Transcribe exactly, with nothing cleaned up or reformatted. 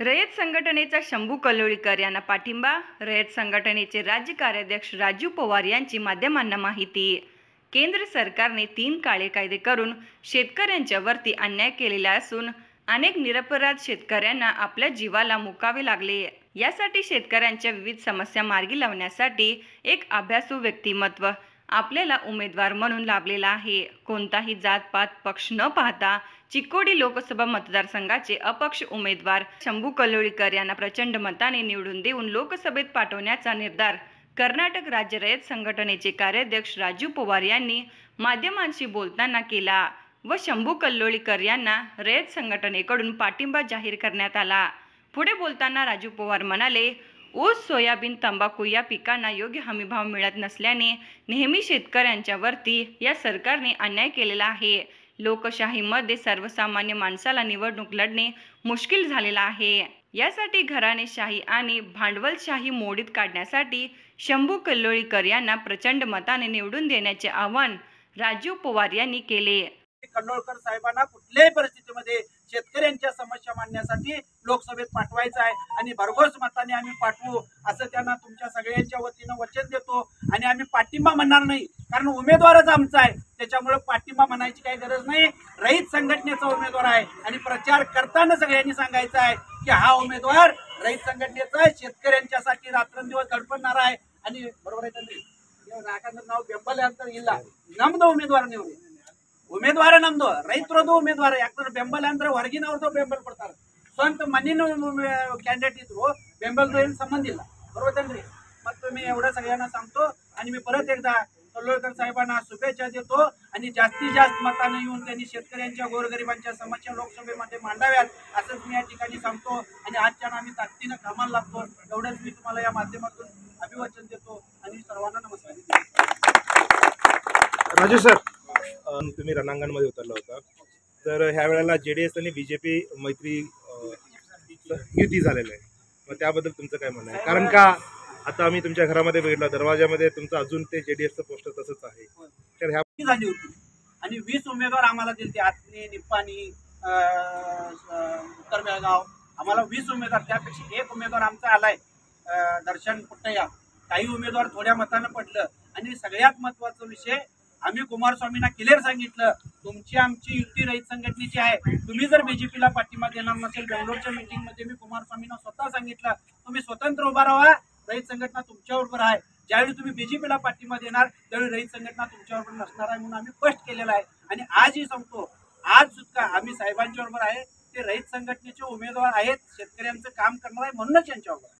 रयत संघटनेचा शंभू कल्लोळीकर यांना पाठिंबा. रयत संघटनेचे राज्य कार्याध्यक्ष राजू पवार यांची माध्यमांना माहिती. केंद्र सरकारने तीन काळे कायदे करून शेतकऱ्यांच्या वरती अन्याय केलेला असून अनेक निरपराध शेतकऱ्यांना आपल्या जीवाला मुकावे लागले. यासाठी शेतकऱ्यांच्या विविध समस्या मार्गी लावण्यासाठी एक अभ्यासू व्यक्तिमत्व आपल्याला उमेदवार म्हणून लाभलेला आहे. कोणताही जात-पात पक्ष न पाहता चिक्कोडी लोकसभा मतदारसंघाचे अपक्ष उमेदवार शंभू कल्लोळीकर यांना प्रचंड मताने निवडून देऊन लोकसभेत पाठवण्याचा निर्धार कर्नाटक राज्य रयत संघटनेचे कार्याध्यक्ष राजू पवार यांनी माध्यमांशी बोलताना केला व शंभू कल्लोळीकर यांना रयत संघटनेकडून पाठिंबा जाहीर करण्यात आला. पुढे बोलताना राजू पवार म्हणाले, ऊस, सोयाबीन, तंबाखू या पिकांना योग्य हमीभाव मिळत नसल्याने नेहमी शेतकऱ्यांच्या वरती या सरकारने अन्याय केलेला आहे. लोकशाहीमध्ये सर्वसामान्य माणसाला निवडणूक लढणे मुश्किल झालेला आहे. यासाठी घराणेशाही आणि भांडवलशाही मोडीत काढण्यासाठी शंभू कल्लोळीकर यांना प्रचंड मताने निवडून देण्याचे आवाहन राजू पवार यांनी केले. कल्लोळकर साहेबांना कुठल्याही परिस्थितीमध्ये शेतकऱ्यांच्या समस्या मांडण्यासाठी लोकसभेत पाठवायचं आहे आणि भरघोस मताने आम्ही पाठवू असं त्यांना तुमच्या सगळ्यांच्या वतीनं वचन देतो. आणि आम्ही पाठिंबा म्हणणार नाही, कारण उमेदवारच आमचा आहे, त्याच्यामुळे पाठिंबा म्हणायची काही गरज नाही. रयत संघटनेचा उमेदवार आहे आणि प्रचार करताना सगळ्यांनी सांगायचं आहे की हा उमेदवार रयत संघटनेचा शेतकऱ्यांच्यासाठी रात्रंदिवस धडपडणारा आहे. आणि बरोबर आहे त्यांनी नाकांचं नाव ಬೆಂಬಲ ಇಲ್ಲ, ನಮ್ದು ಉಮೇದುವಾರ ನೀವು ಉಮೇದುವಾರ ನಮ್ದು ರೈತರದು ಉಮೇದುವಾರ. ಯಾಕಂದ್ರೆ ಬೆಂಬಲ ಅಂದ್ರೆ ಹೊರಗಿನವ್ರದ್ದು ಬೆಂಬಲ ಕೊಡ್ತಾರೆ, ಸ್ವಂತ ಮಣ್ಣಿನ कॅन्डिडेट इದ್ರು ಬೆಂಬಲದ ಏನು संबंध ಇಲ್ಲ. बरोबर. मग मी एवढं सगळ्यांना सांगतो आणि मी परत एकदा कल्लोळकर साहेबांना शुभेच्छा देतो आणि जास्तीत जास्त मताने येऊन त्यांनी शेतकऱ्यांच्या गोरगरिबांच्या समस्या लोकसभेमध्ये मांडाव्यात असंच मी या ठिकाणी सांगतो. आणि आजच्या आम्ही ताकदीनं कामाला लागतो. एवढंच मी तुम्हाला या माध्यमातून अभिवाचन देतो आणि सर्वांना नमस्कार. राजू सर, तुम्ही रणांगणमध्ये उतरला होता, तर ह्या वेळेला जेडीएस आणि बीजेपी मैत्री युती झालेलं आहे, मग त्याबद्दल तुमचं काय म्हणणं आहे? कारण का आता आम्ही तुमच्या घरामध्ये बघितलं, दरवाजामध्ये तुमचं अजून ते जेडीएसचं पोस्टर तसंच आहे. तर ह्या झाली होती आणि वीस उमेदवार आम्हाला दिले, आतनी, निप्पाणी, उत्तर बेळगाव, आम्हाला वीस उमेदवार, त्यापेक्षा एक उमेदवार आमचा आलाय दर्शन पुट्टया. काही उमेदवार थोड्या मतानं पडलं. आणि सगळ्यात महत्वाचा विषय, आम्ही कुमारस्वामींना क्लिअर सांगितलं, तुमची आमची युती रयत संघटनेची आहे. तुम्ही जर बीजेपीला पाठिंबा देणार नसेल, बेंगलोरच्या मीटिंगमध्ये मी कुमारस्वामींना स्वतः सांगितलं, तुम्ही स्वतंत्र उभा राहा, रयत संघटना तुमच्याबरोबर आहे. ज्यावेळी तुम्ही बीजेपीला पाठिंबा देणार त्यावेळी रयत संघटना तुमच्याबरोबर नसणार आहे म्हणून आम्ही स्पष्ट केलेलं आहे. आणि आजही सांगतो, आज सुद्धा आम्ही साहेबांच्या बरोबर आहे. ते रयत संघटनेचे उमेदवार आहेत, शेतकऱ्यांचं काम करणार आहे म्हणूनच यांच्याबरोबर.